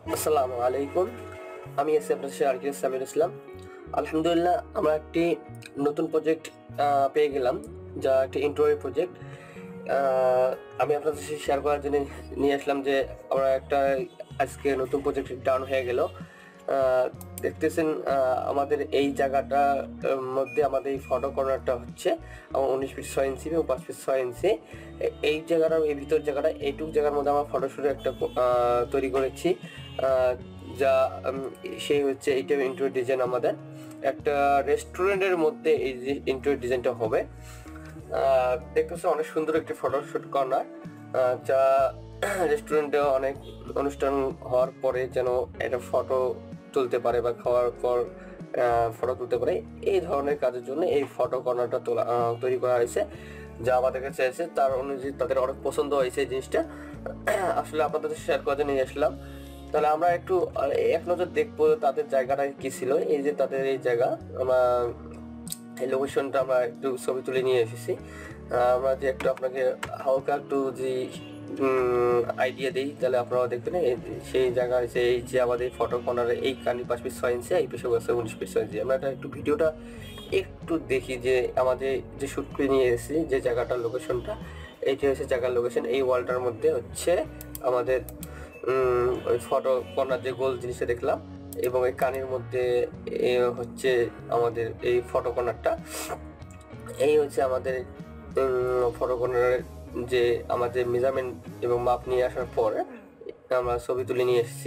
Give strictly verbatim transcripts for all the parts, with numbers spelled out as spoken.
আসসালামু আলাইকুম। আমি এসে আপনার সাথে আর কি সামির ইসলাম। আলহামদুলিল্লাহ আমরা একটি নতুন প্রজেক্ট পেয়ে গেলাম, যা একটি ইন্টারভিউ প্রজেক্ট। আমি আপনাদের সাথে শেয়ার করার জন্য নিয়ে আসলাম যে আমরা একটা আজকে নতুন প্রজেক্ট ডাউন হয়ে গেল। দেখতেছেন আমাদের এই জায়গাটার মধ্যে আমাদের এই ফটো কর্নারটা হচ্ছে উনিশ ফিট ছয় ইঞ্চি এবং পাঁচ ফিট ছয় ইঞ্চি। এই জায়গাটা এই ভিতর জায়গাটা এইটুক জায়গার মধ্যে আমরা ফটোশুটের একটা তৈরি করেছি, যা সেই হচ্ছে এইটা ইন্টেরিয়র ডিজাইন। আমাদের একটা রেস্টুরেন্টের মধ্যে এই যে ইন্টেরিয়র ডিজাইনটা হবে। দেখতেছে অনেক সুন্দর একটি ফটোশুট কর্নার, যা রেস্টুরেন্টে অনেক অনুষ্ঠান হওয়ার পরে যেন একটা ফটো তুলতে পারে বা খাওয়ার পর ফটো তুলতে পারে, এই ধরনের কাজের জন্য এই ফটো কর্নারটা তোলা তৈরি করা হয়েছে, যা আমাদের কাছে এসে তার অনুযায়ী তাদের অনেক পছন্দ হয়েছে এই জিনিসটা। আসলে আপনাদের শেয়ার করে নিয়ে আসলাম। তাহলে আমরা একটু এক নজর দেখবো তাদের জায়গাটা কি ছিল। এই যে তাদের এই জায়গা, আমরা এই লোকেশনটা আমরা একটু ছবি তুলে নিয়ে এসেছি। আমরা যে একটু আপনাকে হালকা একটু যে আইডিয়া দিই, তাহলে আপনারা দেখবেন সেই জায়গা হচ্ছে এই যে আমাদের ফটো কর্নারে এই কানি পাঁচ পিস ছয় ইঞ্চি, এই পেশে আছে উনিশ পিস ছয় ইঞ্চি। আমরা এটা একটু ভিডিওটা একটু দেখি যে আমাদের যে শ্যুট করে নিয়ে এসেছি যে জায়গাটার লোকেশনটা, এইটা হচ্ছে জায়গার লোকেশন। এই ওয়ালটার মধ্যে হচ্ছে আমাদের ওই ফটো কর্নার যে গোল জিনিসটা দেখলাম, এবং এই কানের মধ্যে হচ্ছে আমাদের এই ফটো কর্নারটা। এই হচ্ছে আমাদের ফটো কর্নারের যে আমাদের মেজারমেন্ট এবং মাপ নিয়ে আসার পরে আমরা ছবি তুলে নিয়ে এসেছি।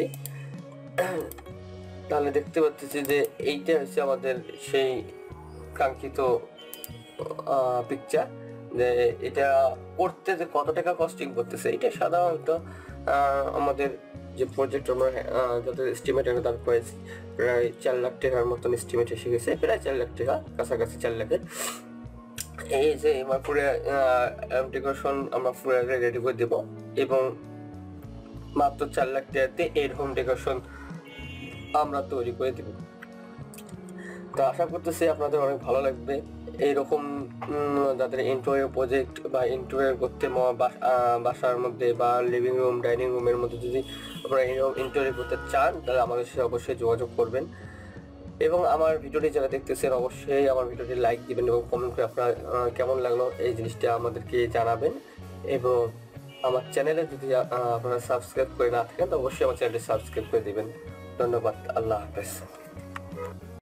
তাহলে দেখতে পাচ্ছি যে এইটা হচ্ছে আমাদের সেই কাঙ্ক্ষিত পিকচার। যে এটা করতে যে কত টাকা কস্টিং করতেছে, এটা সাধারণত আমাদের যে প্রজেক্ট আমরা যাদের এস্টিমেট এনে তার প্রাইস প্রায় চার লাখ টাকার মতন এস্টিমেট এসে গেছে, প্রায় চার লাখ টাকা কাছাকাছি চার লাখের। এই যে আমার পুরো ডেকোরেশন আমরা পুরো রেডি করে দেবো, এবং মাত্র চার লাখ টাকাতে এরকম ডেকোরেশন আমরা তৈরি করে দেব। তো আশা করতেছি আপনাদের অনেক ভালো লাগবে। এইরকম যাদের ইন্টেরিয়র প্রজেক্ট বা ইন্টেরিয়র করতে বাসার মধ্যে বা লিভিং রুম ডাইনিং রুমের মধ্যে যদি আপনারা এরকম ইন্টেরিয়র করতে চান, তাহলে আমাদের সাথে অবশ্যই যোগাযোগ করবেন। এবং আমার ভিডিওটি যারা দেখতেছেন অবশ্যই আমার ভিডিওটি লাইক দিবেন এবং কমেন্ট করে আপনার কেমন লাগলো এই জিনিসটা আমাদেরকে জানাবেন। এবং আমার চ্যানেলে যদি আপনারা সাবস্ক্রাইব করে না থাকেন, তো অবশ্যই আমার চ্যানেলটি সাবস্ক্রাইব করে দিবেন। ধন্যবাদ। আল্লাহ হাফেজ।